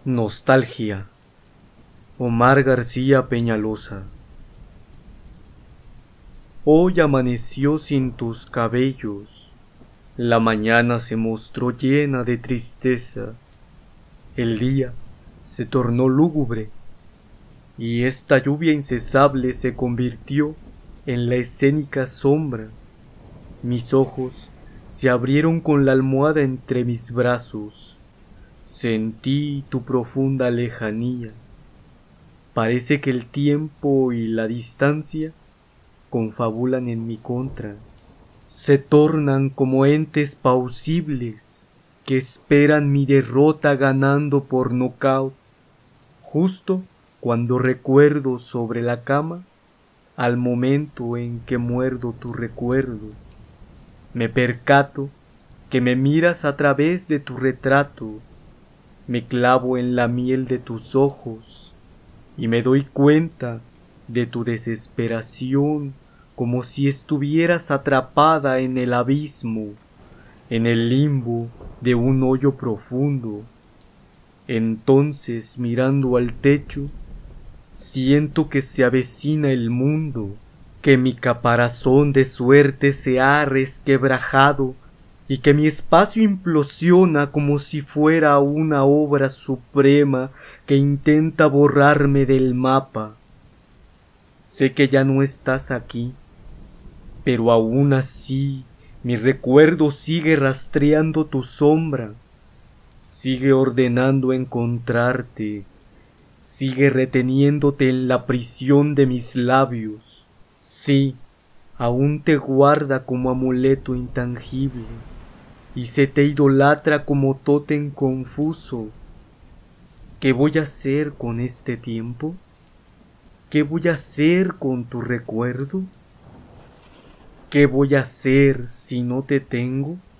Nostalgia. Omar García Peñalosa. Hoy amaneció sin tus cabellos, la mañana se mostró llena de tristeza, el día se tornó lúgubre, y esta lluvia incesable se convirtió en la escénica sombra. Mis ojos se abrieron con la almohada entre mis brazos. Sentí tu profunda lejanía. Parece que el tiempo y la distancia confabulan en mi contra. Se tornan como entes pausibles que esperan mi derrota ganando por nocaut. Justo cuando recuerdo sobre la cama, al momento en que muerdo tu recuerdo, me percato que me miras a través de tu retrato. Me clavo en la miel de tus ojos y me doy cuenta de tu desesperación, como si estuvieras atrapada en el abismo, en el limbo de un hoyo profundo. Entonces, mirando al techo, siento que se avecina el mundo, que mi caparazón de suerte se ha resquebrajado y que mi espacio implosiona como si fuera una obra suprema que intenta borrarme del mapa. Sé que ya no estás aquí, pero aún así mi recuerdo sigue rastreando tu sombra, sigue ordenando encontrarte, sigue reteniéndote en la prisión de mis labios. Sí, aún te guarda como amuleto intangible y se te idolatra como tótem confuso. ¿Qué voy a hacer con este tiempo? ¿Qué voy a hacer con tu recuerdo? ¿Qué voy a hacer si no te tengo?